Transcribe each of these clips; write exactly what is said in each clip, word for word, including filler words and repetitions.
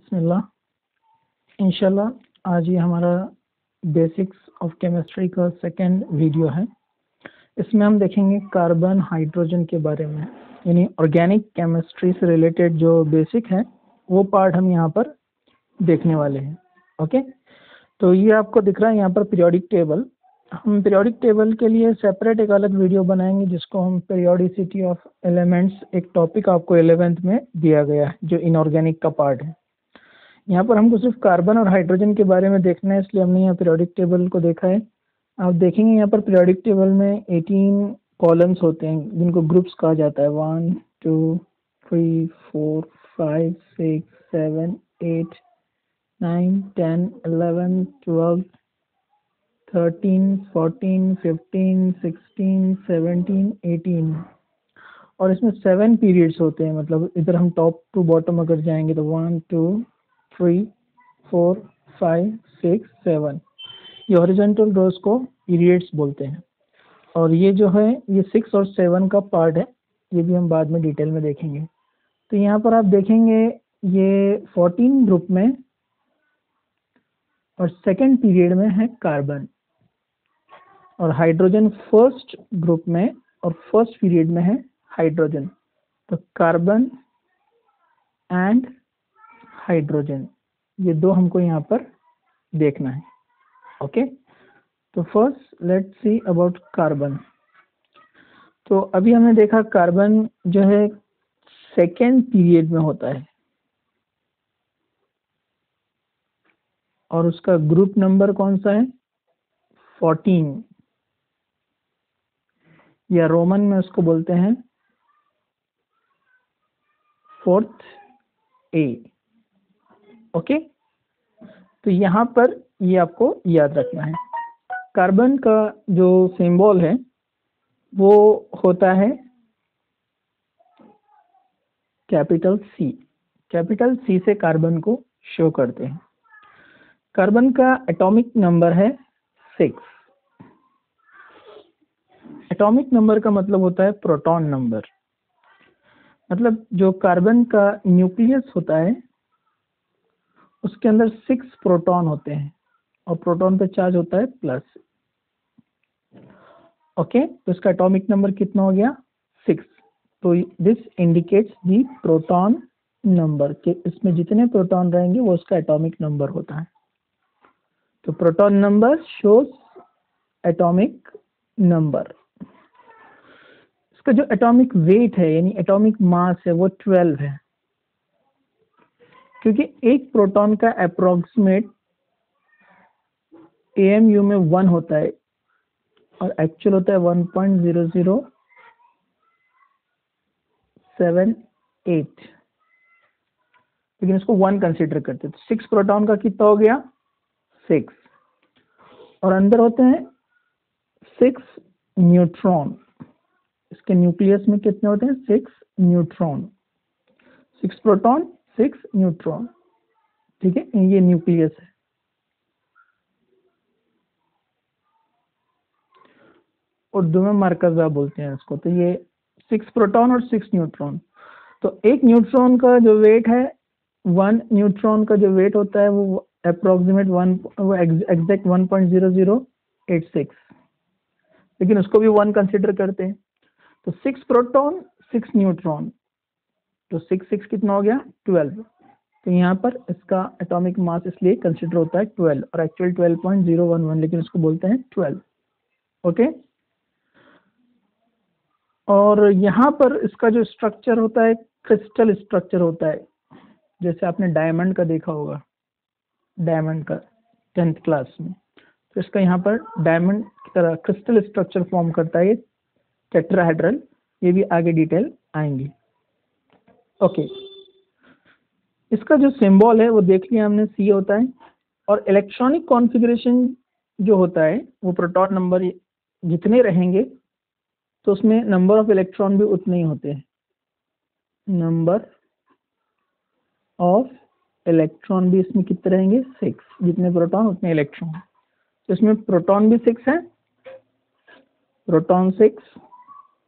बिस्मिल्लाह। इंशाल्लाह आज ये हमारा बेसिक्स ऑफ केमिस्ट्री का सेकंड वीडियो है। इसमें हम देखेंगे कार्बन हाइड्रोजन के बारे में, यानी ऑर्गेनिक केमिस्ट्री से रिलेटेड जो बेसिक है वो पार्ट हम यहाँ पर देखने वाले हैं। ओके, तो ये आपको दिख रहा है यहाँ पर पीरियोडिक टेबल। हम पीरियोडिक टेबल के लिए सेपरेट एक अलग वीडियो बनाएंगे जिसको हम पीरियोडिसिटी ऑफ एलिमेंट्स, एक टॉपिक आपको इलेवेंथ में दिया गया है जो इनऑर्गेनिक का पार्ट है। यहाँ पर हमको सिर्फ कार्बन और हाइड्रोजन के बारे में देखना है, इसलिए हमने यहाँ पीरियोडिक टेबल को देखा है। आप देखेंगे यहाँ पर पीरियोडिक टेबल में अठारह कॉलम्स होते हैं जिनको ग्रुप्स कहा जाता है। One two three four five six seven eight nine ten eleven twelve thirteen fourteen fifteen sixteen seventeen eighteen, और इसमें सेवन पीरियड्स होते हैं। मतलब इधर हम टॉप टू बॉटम अगर जाएंगे तो one two three four five six seven, ये हॉरिजॉन्टल रोज को पीरियड्स बोलते हैं। और ये जो है ये सिक्स और सेवन का पार्ट है, ये भी हम बाद में डिटेल में देखेंगे। तो यहाँ पर आप देखेंगे ये फोर्टीन ग्रुप में और सेकेंड पीरियड में है कार्बन, और हाइड्रोजन फर्स्ट ग्रुप में और फर्स्ट पीरियड में है हाइड्रोजन। तो कार्बन एंड हाइड्रोजन, ये दो हमको यहाँ पर देखना है। ओके, तो first let's see about carbon. तो अभी हमने देखा कार्बन जो है सेकेंड पीरियड में होता है और उसका ग्रुप नंबर कौन सा है? फोर्टीन, या रोमन में उसको बोलते हैं फोर्थ ए। ओके, तो यहाँ पर ये आपको याद रखना है। कार्बन का जो सिंबल है वो होता है कैपिटल सी। कैपिटल सी से कार्बन को शो करते हैं। कार्बन का एटॉमिक नंबर है सिक्स। एटॉमिक नंबर का मतलब होता है प्रोटॉन नंबर। मतलब जो कार्बन का न्यूक्लियस होता है उसके अंदर सिक्स प्रोटॉन होते हैं और प्रोटॉन पे चार्ज होता है प्लस। ओके, तो इसका एटॉमिक नंबर कितना हो गया? सिक्स। तो this indicates the proton number, के इसमें जितने प्रोटॉन रहेंगे वो उसका एटॉमिक नंबर होता है। तो proton number shows atomic number. इसका जो एटॉमिक वेट है यानी एटॉमिक मास है वो ट्वेल्व है, क्योंकि एक प्रोटॉन का अप्रोक्सीमेट ए एम यू में वन होता है और एक्चुअल होता है one point zero zero seven eight, लेकिन इसको वन कंसीडर करते हैं। तो सिक्स प्रोटॉन का कितना हो गया? सिक्स। और अंदर होते हैं सिक्स न्यूट्रॉन। इसके न्यूक्लियस में कितने होते हैं? Six neutron. Six proton six neutron, ठीक है, ये न्यूक्लियस है। उर्दू में मरकज़ा बोलते हैं इसको। तो ये सिक्स प्रोटॉन और सिक्स न्यूट्रॉन। तो एक न्यूट्रॉन का जो वेट है, वन न्यूट्रॉन का जो वेट होता है वो अप्रोक्सीमेट वन वो exact one point zero zero eight six, लेकिन उसको भी वन कंसिडर करते हैं। तो सिक्स प्रोटॉन सिक्स न्यूट्रॉन, तो सिक्स सिक्स कितना हो गया? ट्वेल्व। तो यहाँ पर इसका एटॉमिक मास इसलिए कंसिडर होता है ट्वेल्व, और actual twelve point zero one one, लेकिन उसको बोलते हैं ट्वेल्व। ओके, और यहाँ पर इसका जो स्ट्रक्चर होता है क्रिस्टल स्ट्रक्चर होता है, जैसे आपने डायमंड का देखा होगा, डायमंड का टेंथ क्लास में। तो इसका यहाँ पर डायमंड की तरह क्रिस्टल स्ट्रक्चर फॉर्म करता है, टेट्राहेड्रल। ये भी आगे डिटेल आएंगी। ओके, इसका जो सिंबल है वो देख लिया हमने, सी होता है। और इलेक्ट्रॉनिक कॉन्फ़िगरेशन जो होता है वो प्रोटॉन नंबर जितने रहेंगे तो उसमें नंबर ऑफ इलेक्ट्रॉन भी उतने ही होते हैं। नंबर ऑफ इलेक्ट्रॉन भी इसमें कितने रहेंगे? सिक्स। जितने प्रोटॉन उतने इलेक्ट्रॉन। तो इसमें प्रोटॉन भी सिक्स है, प्रोटॉन सिक्स,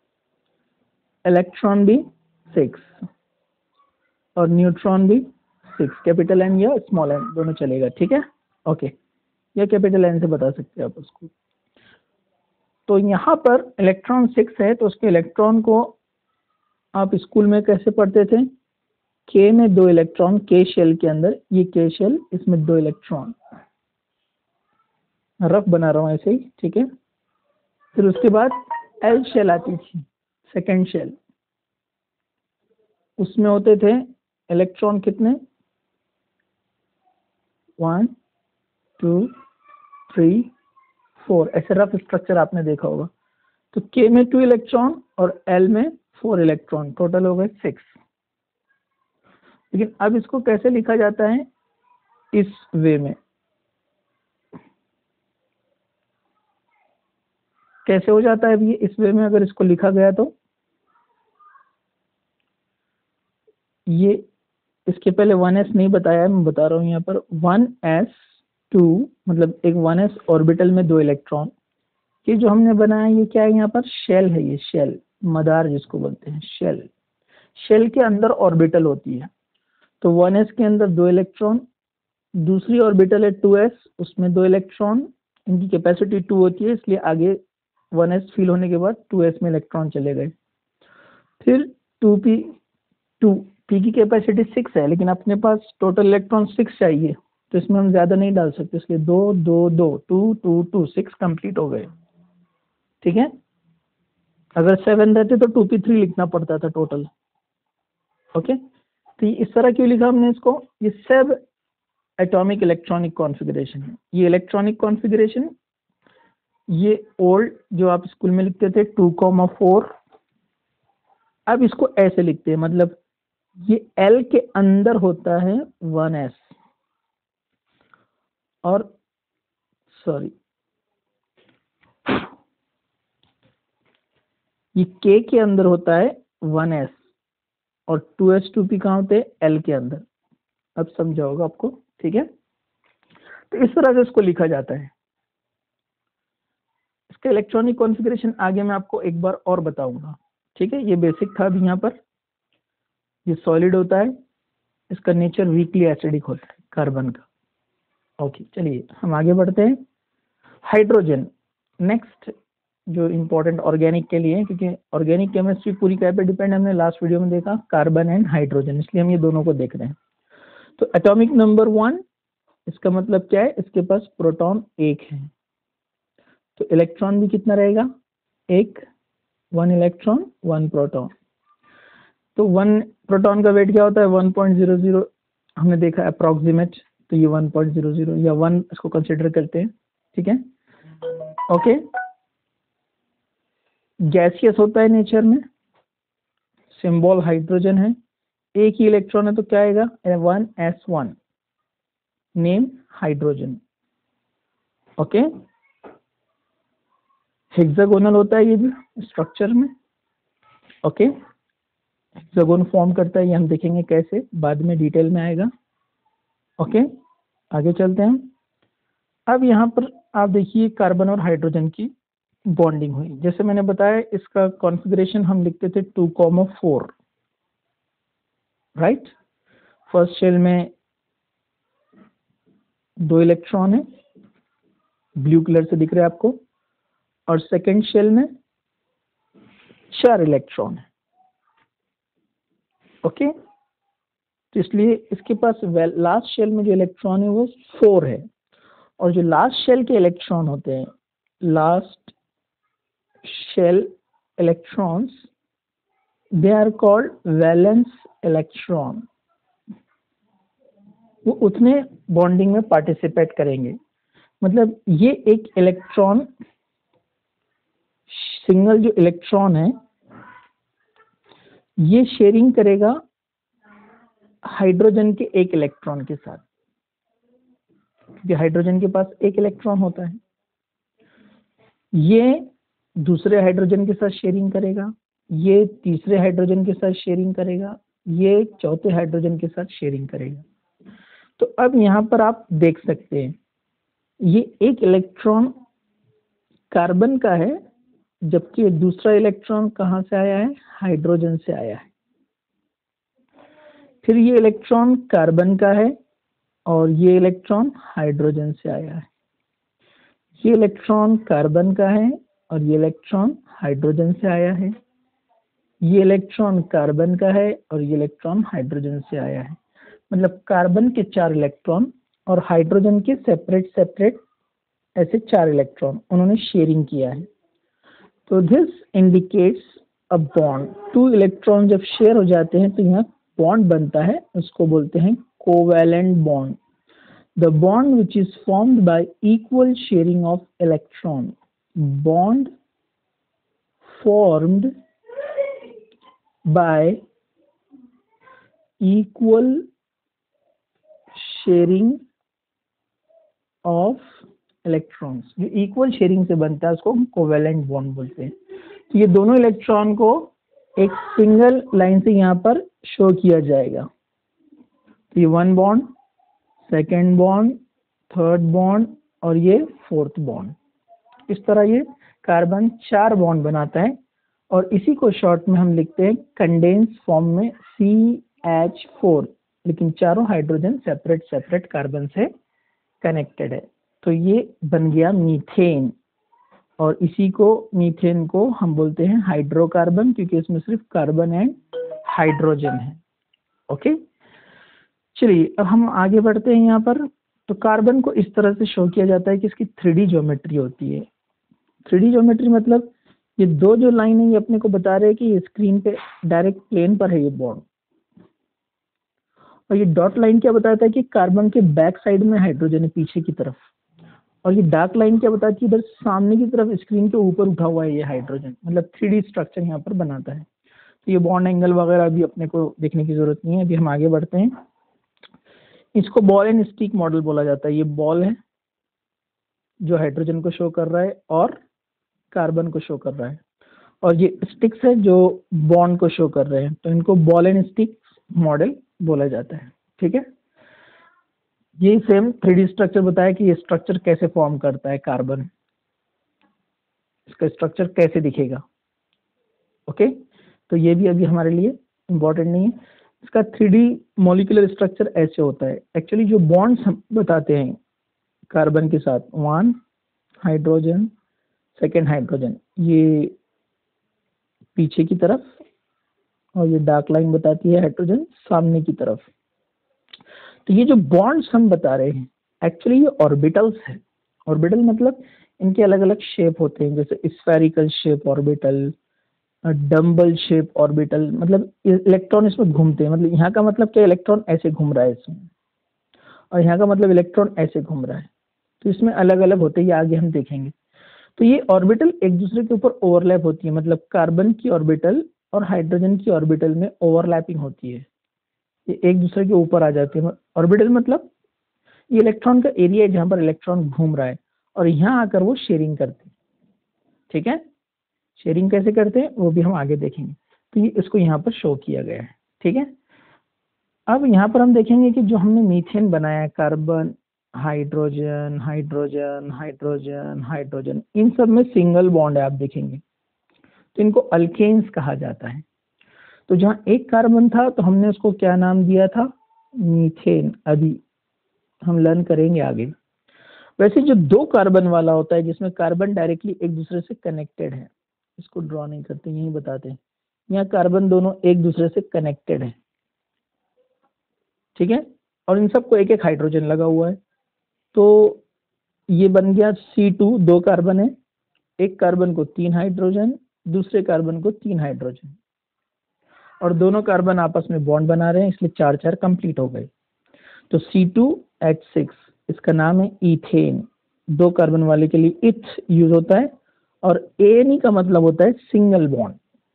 इलेक्ट्रॉन भी सिक्स, और न्यूट्रॉन भी सिक्स, कैपिटल एन या स्मॉल एन दोनों चलेगा, ठीक है, ओके, या कैपिटल एन से बता सकते हैं आप उसको। तो यहाँ पर इलेक्ट्रॉन सिक्स है, तो उसके इलेक्ट्रॉन को आप स्कूल में कैसे पढ़ते थे, के में दो इलेक्ट्रॉन, के शेल के अंदर, ये के शेल, इसमें दो इलेक्ट्रॉन, रफ बना रहा हूँ ऐसे ही, ठीक है। फिर उसके बाद एल शेल आती थी, सेकेंड शेल, उसमें होते थे इलेक्ट्रॉन कितने, वन टू थ्री फोर, ऐसे रफ स्ट्रक्चर आपने देखा होगा। तो के में टू इलेक्ट्रॉन और एल में फोर इलेक्ट्रॉन, टोटल हो गए सिक्स। लेकिन अब इसको कैसे लिखा जाता है, इस वे में, कैसे हो जाता है अब ये इस वे में, अगर इसको लिखा गया तो ये, इसके पहले वन एस नहीं बताया है, मैं बता रहा हूँ यहाँ पर, वन एस टू मतलब एक वन एस ऑर्बिटल में दो इलेक्ट्रॉन। ये जो हमने बनाया ये क्या है, यहाँ पर शेल है, ये शेल, मदार जिसको बोलते हैं, शेल, शेल के अंदर ऑर्बिटल होती है। तो वन एस के अंदर दो इलेक्ट्रॉन, दूसरी ऑर्बिटल है टू एस, उसमें दो इलेक्ट्रॉन, इनकी कैपेसिटी टू होती है, इसलिए आगे वन एस फिल होने के बाद टू एस में इलेक्ट्रॉन चले गए। फिर टू पी, टू पी की कैपेसिटी सिक्स है, लेकिन अपने पास टोटल इलेक्ट्रॉन सिक्स चाहिए, तो इसमें हम ज्यादा नहीं डाल सकते, इसलिए दो दो दो, two two two, six complete हो गए, ठीक है। अगर सेवन रहते तो टू पी थ्री लिखना पड़ता था टोटल, ओके। तो इस तरह क्यों लिखा हमने इसको, ये सब एटॉमिक इलेक्ट्रॉनिक कॉन्फ़िगरेशन है। ये इलेक्ट्रॉनिक कॉन्फ़िगरेशन, ये ओल्ड जो आप स्कूल में लिखते थे टू कॉमा फोर, अब इसको ऐसे लिखते हैं, मतलब ये एल के अंदर होता है वन एस, और सॉरी ये के के अंदर होता है वन एस, और टू एस टू पी कहाँ होते हैं, एल के अंदर। अब समझा होगा आपको, ठीक है। तो इस तरह से इसको लिखा जाता है। इसका इलेक्ट्रॉनिक कॉन्फ़िगरेशन आगे मैं आपको एक बार और बताऊंगा, ठीक है। ये बेसिक था अभी यहाँ पर। ये सॉलिड होता है, इसका नेचर वीकली एसिडिक होता है कार्बन का, ओके। चलिए हम आगे बढ़ते हैं। हाइड्रोजन नेक्स्ट जो इम्पोर्टेंट ऑर्गेनिक के लिए है, क्योंकि ऑर्गेनिक केमिस्ट्री पूरी क्या पे डिपेंड है, हमने लास्ट वीडियो में देखा कार्बन एंड हाइड्रोजन, इसलिए हम ये दोनों को देख रहे हैं। तो एटॉमिक नंबर वन, इसका मतलब क्या है, इसके पास प्रोटॉन एक है, तो इलेक्ट्रॉन भी कितना रहेगा, एक, वन इलेक्ट्रॉन वन प्रोटॉन। तो वन प्रोटॉन का वेट क्या होता है, वन पॉइंट ज़ीरो ज़ीरो, हमने देखा अप्रोक्सीमेट, तो ये वन पॉइंट ज़ीरो ज़ीरो या वन इसको कंसिडर करते हैं, ठीक है, ओके। गैसियस होता है नेचर में, सिंबल हाइड्रोजन है, एक ही इलेक्ट्रॉन है, तो क्या आएगा, one S one, name hydrogen, okay. Hexagonal होता है ये भी स्ट्रक्चर में, ओके, हेक्सागोन फॉर्म करता है, ये हम देखेंगे कैसे, बाद में डिटेल में आएगा, ओके। आगे चलते हैं। अब यहाँ पर आप देखिए कार्बन और हाइड्रोजन की बॉन्डिंग हुई, जैसे मैंने बताया इसका कॉन्फ़िगरेशन हम लिखते थे two comma four, right. First shell में दो इलेक्ट्रॉन है, ब्लू कलर से दिख रहा है आपको, और सेकेंड शेल में चार इलेक्ट्रॉन है, ओके। तो इसलिए इसके पास लास्ट शेल में जो इलेक्ट्रॉन है वो फोर है, और जो लास्ट शेल के इलेक्ट्रॉन होते हैं, last shell electrons, they are called valence electron, वो उतने बॉन्डिंग में पार्टिसिपेट करेंगे। मतलब ये एक इलेक्ट्रॉन, सिंगल जो इलेक्ट्रॉन है ये शेयरिंग करेगा हाइड्रोजन के एक इलेक्ट्रॉन के साथ, क्योंकि हाइड्रोजन के पास एक इलेक्ट्रॉन होता है, ये दूसरे हाइड्रोजन के साथ शेयरिंग करेगा, ये तीसरे हाइड्रोजन के साथ शेयरिंग करेगा, ये चौथे हाइड्रोजन के साथ शेयरिंग करेगा। तो अब यहाँ पर आप देख सकते हैं ये एक इलेक्ट्रॉन कार्बन का है, जबकि दूसरा इलेक्ट्रॉन कहाँ से आया है, हाइड्रोजन से आया है। फिर ये इलेक्ट्रॉन कार्बन का है और ये इलेक्ट्रॉन हाइड्रोजन से आया है। ये इलेक्ट्रॉन कार्बन का है और ये इलेक्ट्रॉन हाइड्रोजन से आया है। ये इलेक्ट्रॉन कार्बन का है और ये इलेक्ट्रॉन हाइड्रोजन से आया है। मतलब कार्बन के चार इलेक्ट्रॉन और हाइड्रोजन के सेपरेट सेपरेट ऐसे चार इलेक्ट्रॉन उन्होंने शेयरिंग किया है। तो this indicates a bond. Two electron जब शेयर हो जाते हैं तो यहाँ बॉन्ड बनता है, उसको बोलते हैं covalent bond. The bond which is formed by equal sharing of electron. Bond formed by equal sharing of electrons। जो इक्वल शेयरिंग से बनता है उसको कोवेलेंट बॉन्ड बोलते हैं। तो ये दोनों इलेक्ट्रॉन को एक सिंगल लाइन से यहाँ पर शो किया जाएगा। तो ये one bond, second bond, third bond और ये फोर्थ बॉन्ड। इस तरह ये कार्बन चार बॉन्ड बनाता है और इसी को शॉर्ट में हम लिखते हैं कंडेंस फॉर्म में सी एच फोर, लेकिन चारों हाइड्रोजन सेपरेट सेपरेट कार्बन से कनेक्टेड है। तो ये बन गया मीथेन और इसी को मीथेन को हम बोलते हैं हाइड्रोकार्बन, क्योंकि इसमें सिर्फ कार्बन एंड हाइड्रोजन है। ओके, चलिए अब हम आगे बढ़ते हैं यहाँ पर। तो कार्बन को इस तरह से शो किया जाता है कि इसकी थ्री डी ज्योमेट्री होती है। थ्री डी ज्योमेट्री मतलब ये दो जो लाइन है ये अपने को बता रहे हैं कि स्क्रीन पे डायरेक्ट प्लेन पर है ये बॉन्ड, और ये डॉट लाइन क्या बताता है कि कार्बन के बैक साइड में हाइड्रोजन है पीछे की तरफ, और ये डार्क लाइन क्या बताती है कि इधर सामने की तरफ स्क्रीन के ऊपर उठा हुआ है ये हाइड्रोजन। मतलब थ्री डी स्ट्रक्चर यहाँ पर बनाता है। तो ये बॉन्ड एंगल वगैरह अभी अपने को देखने की जरूरत नहीं है, अभी हम आगे बढ़ते हैं। इसको बॉल एंड स्टिक मॉडल बोला जाता है। ये बॉल है जो हाइड्रोजन को शो कर रहा है और कार्बन को शो कर रहा है, और ये स्टिक्स है जो बॉन्ड को शो कर रहे हैं। तो इनको बॉल एंड स्टिक मॉडल बोला जाता है। ठीक है, ये सेम थ्री डी स्ट्रक्चर बताया कि ये स्ट्रक्चर कैसे फॉर्म करता है कार्बन, इसका स्ट्रक्चर कैसे दिखेगा। ओके, तो ये भी अभी हमारे लिए इम्पोर्टेंट नहीं है। इसका थ्री डी मॉलिक्यूलर स्ट्रक्चर ऐसे होता है। एक्चुअली जो बॉन्ड्स हम बताते हैं कार्बन के साथ, वन हाइड्रोजन, सेकेंड हाइड्रोजन, ये पीछे की तरफ, और ये डार्क लाइन बताती है हाइड्रोजन सामने की तरफ। तो ये जो बॉन्ड्स हम बता रहे हैं एक्चुअली ये ऑर्बिटल्स है। ऑर्बिटल मतलब इनके अलग अलग शेप होते हैं, जैसे spherical shape orbital, dumbbell shape orbital, मतलब इलेक्ट्रॉन इसमें घूमते हैं। मतलब यहाँ का मतलब क्या, इलेक्ट्रॉन ऐसे घूम रहा है इसमें, और यहाँ का मतलब इलेक्ट्रॉन ऐसे घूम रहा है। तो इसमें अलग अलग होते हैं, ये आगे हम देखेंगे। तो ये ऑर्बिटल एक दूसरे के ऊपर ओवरलैप होती है। मतलब कार्बन की ऑर्बिटल और हाइड्रोजन की ऑर्बिटल में ओवरलैपिंग होती है, ये एक दूसरे के ऊपर आ जाती है। ऑर्बिटल मतलब ये इलेक्ट्रॉन का एरिया है जहां पर इलेक्ट्रॉन घूम रहा है, और यहाँ आकर वो शेयरिंग करते हैं। ठीक है, शेयरिंग कैसे करते हैं वो भी हम आगे देखेंगे। तो ये इसको यहाँ पर शो किया गया है। ठीक है, अब यहाँ पर हम देखेंगे कि जो हमने मीथेन बनाया, carbon, hydrogen, hydrogen, hydrogen, hydrogen, इन सब में सिंगल बॉन्ड है। आप देखेंगे तो इनको अल्केन्स कहा जाता है। तो जहाँ एक कार्बन था तो हमने उसको क्या नाम दिया था, मीथेन। अभी हम लर्न करेंगे आगे। वैसे जो दो कार्बन वाला होता है जिसमें कार्बन डायरेक्टली एक दूसरे से कनेक्टेड है, इसको ड्रॉ नहीं करते, यही बताते हैं। यहाँ कार्बन दोनों एक दूसरे से कनेक्टेड है। ठीक है, और इन सबको एक एक हाइड्रोजन लगा हुआ है। तो ये बन गया सी टू, दो कार्बन है, एक कार्बन को तीन हाइड्रोजन, दूसरे कार्बन को तीन हाइड्रोजन, और दोनों कार्बन आपस में बॉन्ड बना रहे हैं, इसलिए चार चार कंप्लीट हो गए। तो सी टू एच सिक्स, इसका नाम है इथेन। दो कार्बन वाले के लिए इथ यूज होता है, और एन का मतलब होता है सिंगल बॉन्ड।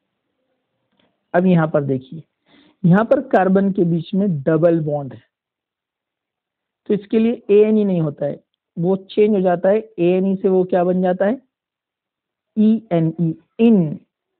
अब यहाँ पर देखिए, यहाँ पर कार्बन के बीच में डबल बॉन्ड है, तो इसके लिए ए एन ई नहीं होता है, वो चेंज हो जाता है। ए एन ई से वो क्या बन जाता है, ई एन ई, इन।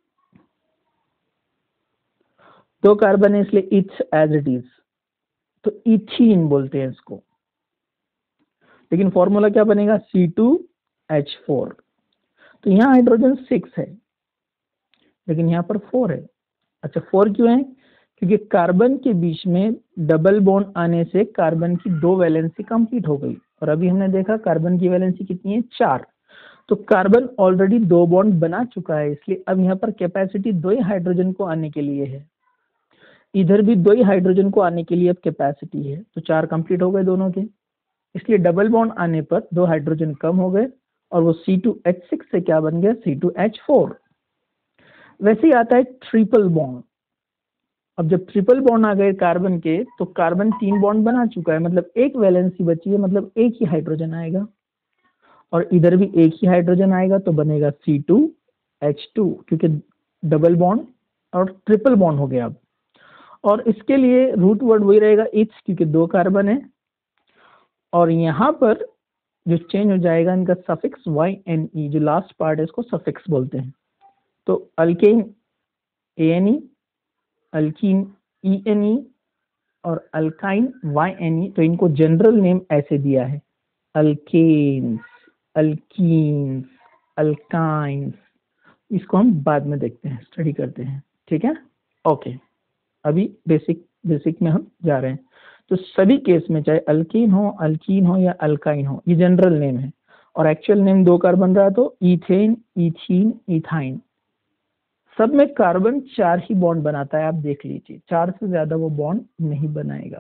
दो कार्बन है इसलिए इट्स एज इट इज, तो इथीन बोलते हैं इसको। लेकिन फॉर्मूला क्या बनेगा, सी टू एच फोर। तो यहाँ हाइड्रोजन सिक्स है लेकिन यहाँ पर फोर है। अच्छा, फोर क्यों है, क्योंकि कार्बन के बीच में डबल बॉन्ड आने से कार्बन की दो वैलेंसी कंप्लीट हो गई, और अभी हमने देखा कार्बन की वैलेंसी कितनी है, चार। तो कार्बन ऑलरेडी दो बॉन्ड बना चुका है, इसलिए अब यहाँ पर कैपेसिटी दो ही हाइड्रोजन को आने के लिए है, इधर भी दो ही हाइड्रोजन को आने के लिए अब कैपेसिटी है, तो चार कंप्लीट हो गए दोनों के, इसलिए डबल बॉन्ड आने पर दो हाइड्रोजन कम हो गए और वो सी टू एच सिक्स से क्या बन गया, सी टू एच फोर। वैसे ही आता है ट्रिपल बॉन्ड। अब जब ट्रिपल बॉन्ड आ गए कार्बन के, तो कार्बन तीन बॉन्ड बना चुका है, मतलब एक वैलेंसी बची है, मतलब एक ही हाइड्रोजन आएगा, और इधर भी एक ही हाइड्रोजन आएगा, तो बनेगा सी टू एच टू, क्योंकि डबल बॉन्ड और ट्रिपल बॉन्ड हो गया अब। और इसके लिए रूट वर्ड वही रहेगा इच, क्योंकि दो कार्बन है, और यहाँ पर जो चेंज हो जाएगा इनका सफिक्स वाई एन ई, जो लास्ट पार्ट है इसको सफिक्स बोलते हैं। तो alkane A N E, alkene E N E और अल्काइन वाई एन ई, तो इनको जनरल नेम ऐसे दिया है, अल्केन्स, अल्कीन्स, अल्काइंस। इसको हम बाद में देखते हैं, स्टडी करते हैं, ठीक है। ओके, अभी बेसिक बेसिक में हम जा रहे हैं। तो सभी केस में चाहे अल्कीन हो, अल्कीन हो या अल्काइन हो, ये जनरल नेम है, और एक्चुअल नेम दो कार्बन रहा तो इथेन, इथीन, इथाइन। सब में कार्बन चार ही बॉन्ड बनाता है, आप देख लीजिए, चार से ज्यादा वो बॉन्ड नहीं बनाएगा।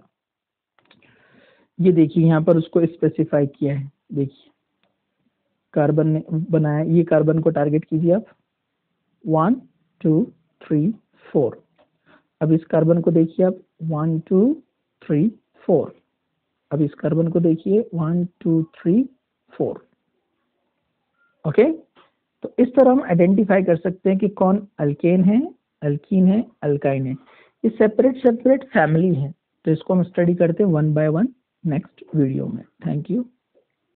ये देखिए यहाँ पर उसको स्पेसिफाई किया है, देखिए कार्बन ने बनाया, ये कार्बन को टारगेट कीजिए आप, वन टू थ्री फोर। अब इस कार्बन को देखिए आप, वन टू थ्री फोर। अब इस कार्बन को देखिए, one two three four. Okay, तो इस तरह हम आइडेंटिफाई कर सकते हैं कि कौन अल्केन है, अल्कीन है, अल्काइन है। ये सेपरेट सेपरेट फैमिली है, तो इसको हम स्टडी करते हैं one by one next video में। Thank you.